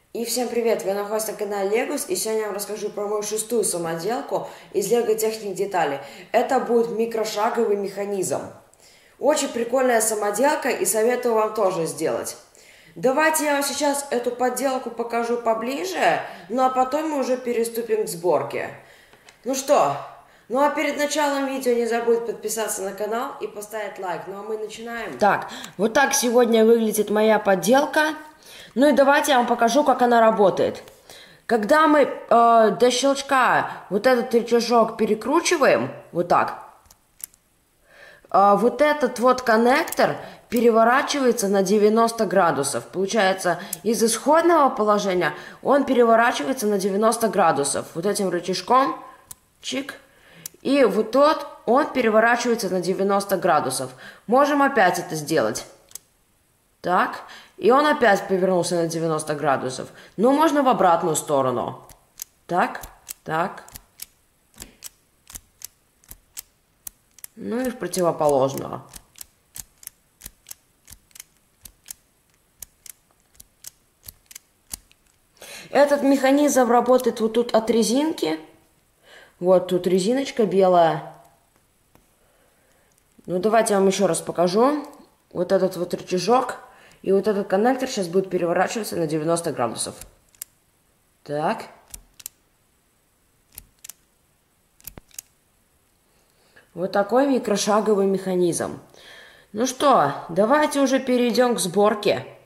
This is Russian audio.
И всем привет! Вы находитесь на канале Legos, и сегодня я вам расскажу про мою шестую самоделку из Lego Техник Детали. Это будет микрошаговый механизм. Очень прикольная самоделка, и советую вам тоже сделать. Давайте я вам сейчас эту подделку покажу поближе, ну а потом мы уже переступим к сборке. Ну что, ну а перед началом видео не забудь подписаться на канал и поставить лайк. Ну а мы начинаем. Так, вот так сегодня выглядит моя подделка. Ну и давайте я вам покажу, как она работает. Когда мы до щелчка вот этот рычажок перекручиваем, вот так, вот этот вот коннектор переворачивается на 90 градусов. Получается, из исходного положения он переворачивается на 90 градусов. Вот этим рычажком, чик, и вот тот, он переворачивается на 90 градусов. Можем опять это сделать. Так, и он опять повернулся на 90 градусов. Но можно в обратную сторону. Так, так. Ну и в противоположную. Этот механизм работает вот тут от резинки. Вот тут резиночка белая. Ну давайте я вам еще раз покажу. Вот этот вот рычажок. И вот этот коннектор сейчас будет переворачиваться на 90 градусов. Так. Вот такой микрошаговый механизм. Ну что, давайте уже перейдем к сборке.